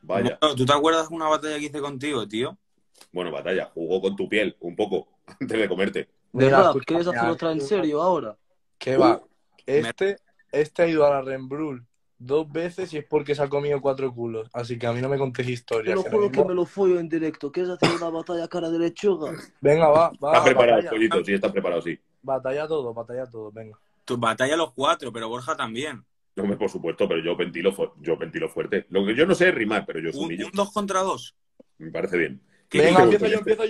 Vaya. Bueno, ¿tú te acuerdas de una batalla que hice contigo, tío? Bueno, batalla. Jugó con tu piel un poco antes de comerte. De Mira, rap, ¿quieres escúchame hacer otra en serio ahora? ¿Qué va? Me- Este ha ido a la Red Bull 2 veces y es porque se ha comido 4 culos. Así que a mí no me contéis Te historias. lo Que ahora juro que mismo... me lo follo en directo. ¿Quieres hacer una batalla cara de lechuga? Venga, Estás preparado, batalla. pollito. Sí, estás preparado, sí. Batalla todo, venga. Tu batalla los 4, pero Borja también. No, hombre, por supuesto, pero yo ventilo fuerte. Lo que yo no sé es rimar, pero yo soy un niño. Un 2 contra 2. Me parece bien. Venga, ¿Qué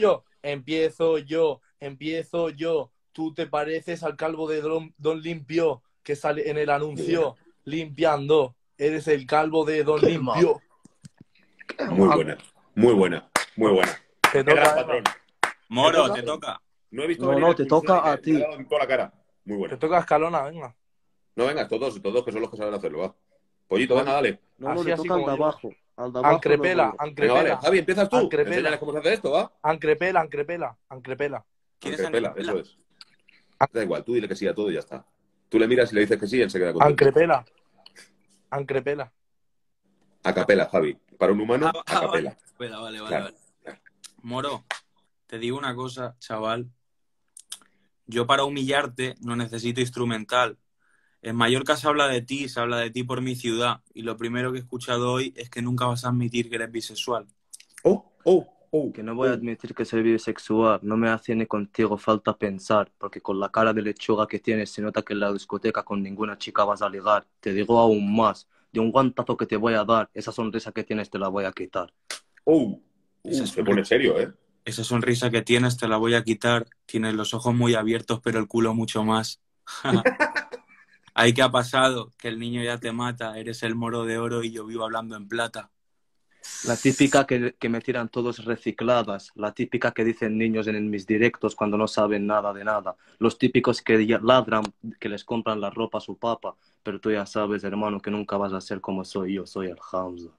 empiezo yo. Tú te pareces al calvo de Don Limpio que sale en el anuncio limpiando. Eres el calvo de Don Qué Limpio. Muy buena, muy buena, muy buena. Te Qué gran toca, patrón. Moro, te toca. No he visto No, venir no, el te pulsar toca y a me ti. ha dado en toda la cara. Muy te buena. toca Escalona, venga. No, venga, todos, que son los que saben hacerlo, va. Pollito, venga, dale. No, no, Así, le así toca al de como yo. abajo. Al de abajo Ancrepela, luego. Venga, vale. ancrepela. Javi, empiezas tú. Ancrepela. Enséñales cómo se hace esto, ¿va? Ancrepela. ¿Quién es Ancrepela, Ancrepela? eso es. Da igual, tú dile que sí a todo y ya está. Tú le miras y le dices que sí y él se queda contento. Ancrepela. A capela, Javi. Para un humano, Ah, a capela. Vale. Claro. Moro, te digo una cosa, chaval. Yo para humillarte no necesito instrumental. En Mallorca se habla de ti por mi ciudad. Y lo primero que he escuchado hoy es que nunca vas a admitir que eres bisexual. Que no voy a admitir que soy bisexual. No me hace ni contigo falta pensar. Porque con la cara de lechuga que tienes se nota que en la discoteca con ninguna chica vas a ligar. Te digo aún más. De un guantazo que te voy a dar, esa sonrisa que tienes te la voy a quitar. Se pone serio, ¿eh? Esa sonrisa que tienes te la voy a quitar. Tienes los ojos muy abiertos, pero el culo mucho más. Ahí que ha pasado, que el niño ya te mata. Eres el Moro de oro y yo vivo hablando en plata. La típica que me tiran todos recicladas. La típica que dicen niños en mis directos cuando no saben nada de nada. Los típicos que ladran, que les compran la ropa a su papá. Pero tú ya sabes, hermano, que nunca vas a ser como soy yo. Soy el Hamza.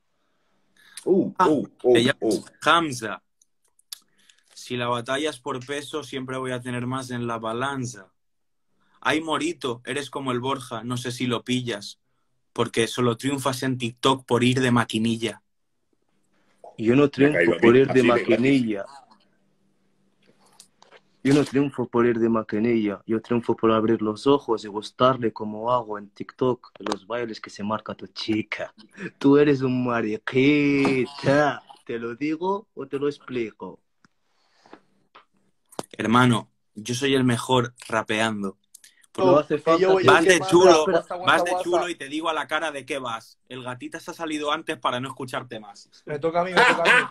Te llamas Hamza. Si la batalla es por peso, siempre voy a tener más en la balanza. Ay, Morito, eres como el Borja, no sé si lo pillas. Porque solo triunfas en TikTok por ir de maquinilla. Yo no triunfo por ir de maquinilla. Yo no triunfo por ir de maquinilla. Yo triunfo por abrir los ojos y gustarle como hago en TikTok los bailes que se marca tu chica. Tú eres un mariquita. ¿Te lo digo o te lo explico? Hermano, yo soy el mejor rapeando. No hace falta Vas de Guasa. chulo y te digo a la cara de qué vas. El gatita se ha salido antes para no escucharte más. Me toca a mí.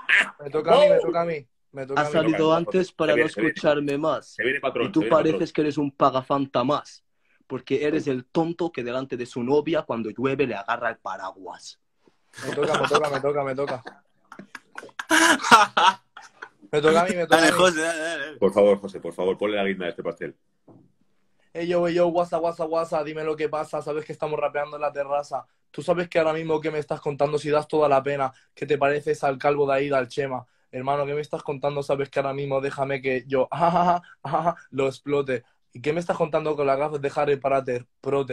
Has salido antes para no escucharme más. Y tú pareces que eres un pagafanta más. Porque eres el tonto que delante de su novia cuando llueve le agarra el paraguas. Me toca. Me toca a mí. Dale, José, dale. Por favor, ponle la guinda a este pastel. Yo, guasa, dime lo que pasa, sabes que estamos rapeando en la terraza. Tú sabes que ahora mismo que me estás contando si das toda la pena, que te pareces al calvo de ahí, al Chema. Hermano, ¿qué me estás contando? Sabes que ahora mismo déjame que yo lo explote. ¿Y qué me estás contando con las gafas de Harry Potter?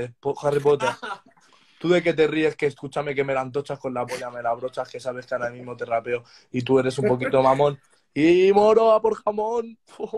¿Tú de qué te ríes? Que escúchame que me la antochas con la polla, me la brochas, que sabes que ahora mismo te rapeo y tú eres un poquito mamón. Y Moro a por jamón.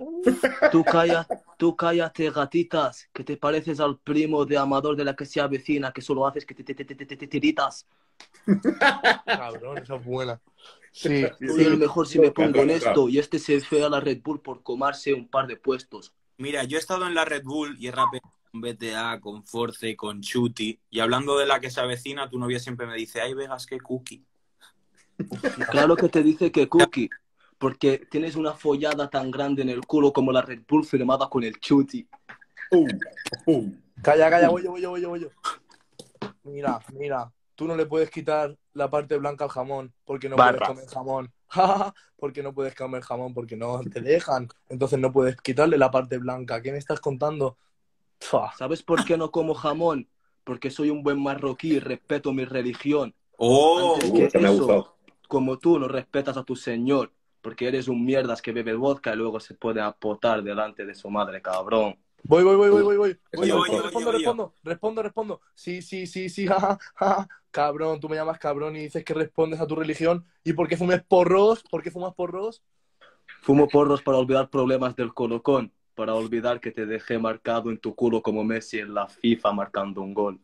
Tú cállate, gatitas, que te pareces al primo de Amador de la que se avecina, que solo haces que te tiritas. Cabrón, esa es buena. Sí. Soy el mejor si me pongo en esto y este se fue a la Red Bull por comerse un par de puestos. Mira, yo he estado en la Red Bull y he rapeado con BTA, con Force, con Chuti. Y hablando de la que se avecina, tu novia siempre me dice, ay, Vegas, qué cookie. Claro que te dice que cookie, porque tienes una follada tan grande en el culo como la Red Bull firmada con el Chuti. Calla, voy yo. Mira, tú no le puedes quitar la parte blanca al jamón, porque no puedes comer jamón. Porque no puedes comer jamón, porque no te dejan. Entonces no puedes quitarle la parte blanca. ¿Qué me estás contando? ¿Sabes por qué no como jamón? Porque soy un buen marroquí y respeto mi religión. Me ha gustado. Como tú no respetas a tu señor, porque eres un mierdas que bebe vodka y luego se puede apotar delante de su madre, cabrón. Voy. Respondo. Sí, jaja, jaja. Cabrón, tú me llamas cabrón y dices que respondes a tu religión. ¿Y por qué fumas porros? Fumo porros para olvidar problemas del colocón, para olvidar que te dejé marcado en tu culo como Messi en la FIFA marcando un gol.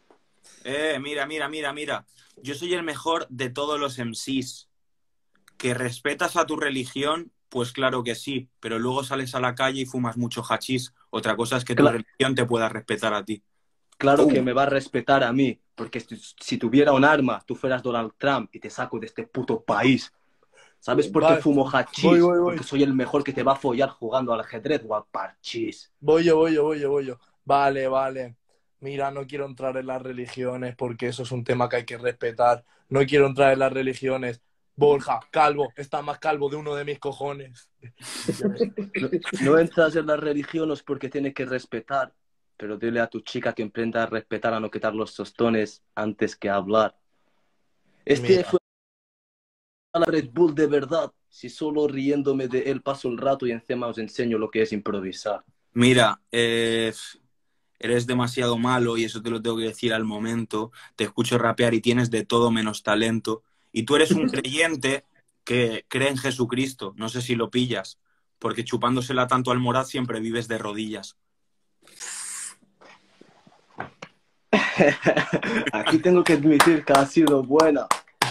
Mira. Yo soy el mejor de todos los MCs. ¿Que respetas a tu religión? Pues claro que sí, pero luego sales a la calle y fumas mucho hachís. Otra cosa es que tu religión te pueda respetar a ti. Claro que me va a respetar a mí, porque si tuviera un arma, tú fueras Donald Trump y te saco de este puto país. ¿Sabes por qué fumo hachís? Voy. Porque soy el mejor que te va a follar jugando al ajedrez o al parchís. Voy yo. Vale. Mira, no quiero entrar en las religiones porque eso es un tema que hay que respetar. No quiero entrar en las religiones. Borja, calvo, está más calvo de uno de mis cojones. No entras en las religiones porque tienes que respetar, pero dile a tu chica que emprenda a respetar, a no quitar los tostones antes que hablar. Mira. Fue la Red Bull de verdad. Si solo riéndome de él paso el rato y encima os enseño lo que es improvisar. Mira, eres demasiado malo y eso te lo tengo que decir al momento. Te escucho rapear y tienes de todo menos talento. Y tú eres un creyente que cree en Jesucristo. No sé si lo pillas, porque chupándosela tanto al Morat siempre vives de rodillas. Aquí tengo que admitir que ha sido buena.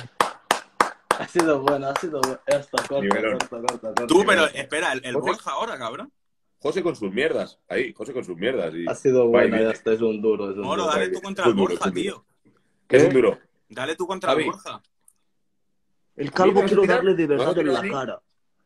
Esta, corta. Tú, pero espera, el Borja ahora, cabrón. José con sus mierdas. Y... Ha sido buena, ya está, es un duro. Moro, dale tú contra el Borja, tío. ¿Qué es un duro? Dale tú contra el Borja. El calvo quiero darle de verdad en la cara.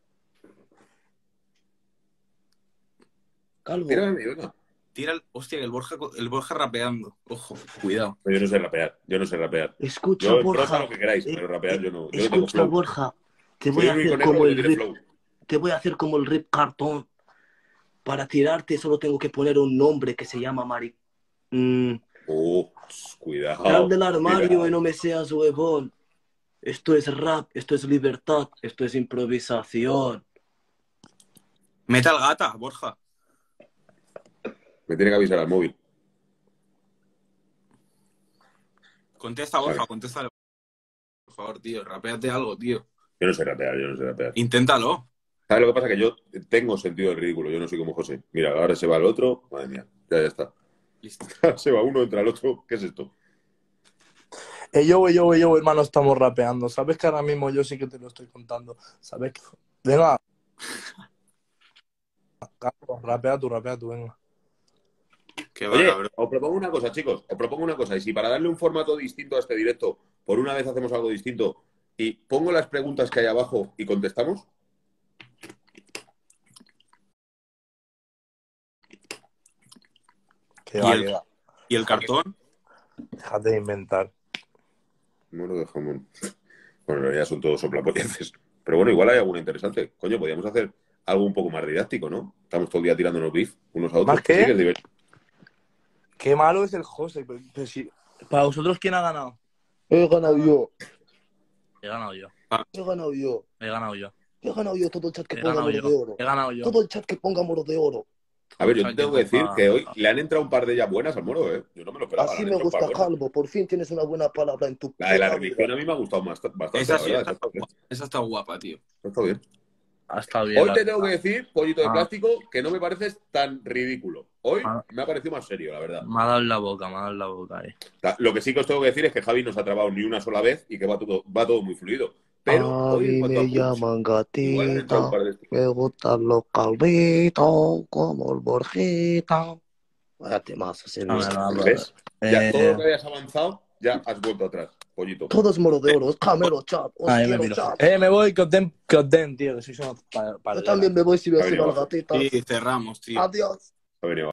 Calvo. Tira el... Hostia, el Borja rapeando. Ojo, cuidado. Yo no sé rapear. Escucha, yo, Borja. Lo que queráis, pero rapear yo no. Escucha, Borja. Te voy a hacer como el Rip Cartón. Para tirarte solo tengo que poner un nombre que se llama Cuidado. Sal del armario y no me seas huevón. Esto es rap, esto es libertad, esto es improvisación. Mete al gata, Borja. Me tiene que avisar al móvil. Contesta, Borja, contéstale. Por favor, tío, rapéate algo, tío. Yo no sé rapear. Inténtalo. ¿Sabes lo que pasa? Que yo tengo sentido del ridículo. Yo no soy como José. Mira, ahora se va el otro. Madre mía, ya está. Listo. Se va uno, entra el otro. ¿Qué es esto? Yo, hermano, estamos rapeando. ¿Sabes que ahora mismo yo sí que te lo estoy contando? ¿Sabes que... Venga. Rapea tú, venga. Oye, os propongo una cosa, chicos. Y si para darle un formato distinto a este directo, por una vez hacemos algo distinto y pongo las preguntas que hay abajo y contestamos. ¿Y el cartón? Déjate de inventar. No lo dejamos. Bueno, ya son todos soplapolleces. Pero bueno, igual hay alguna interesante. Coño, podríamos hacer algo un poco más didáctico, ¿no? Estamos todo el día tirándonos beef unos a otros. ¿Más qué? Qué malo es el José. Pero si... Para vosotros, ¿quién ha ganado? He ganado yo. He ganado yo. He ganado yo. He ganado yo. He ganado yo todo el chat que ponga Moro de Oro. He ganado yo. Todo el chat que ponga Moro de Oro. A ver, yo te tengo que decir que hoy le han entrado un par de ellas buenas al Moro, ¿eh? Yo no me lo esperaba. Así me gusta, Calvo. Por fin tienes una buena palabra en tu... La de la religión a mí me ha gustado bastante. Esa sí, esa está guapa, tío. Está bien. Está bien. Hoy te tengo que decir, pollito de plástico, que no me pareces tan ridículo. Hoy me ha parecido más serio, la verdad. Me ha dado en la boca, Lo que sí que os tengo que decir es que Javi no se ha trabado ni una sola vez y que va todo muy fluido. Pero hoy me llaman gatito, me gustan los calvitos, como el Borjita. Vaya temazo, ¿Ves? Ya todo lo que hayas avanzado, ya has vuelto atrás, pollito. Todo es Moro de Oro, es Camero, chat. Me voy, que os den, tío, que sois unos Yo también me voy si veo a la gatita. Sí, cerramos, tío. Adiós. Ha venido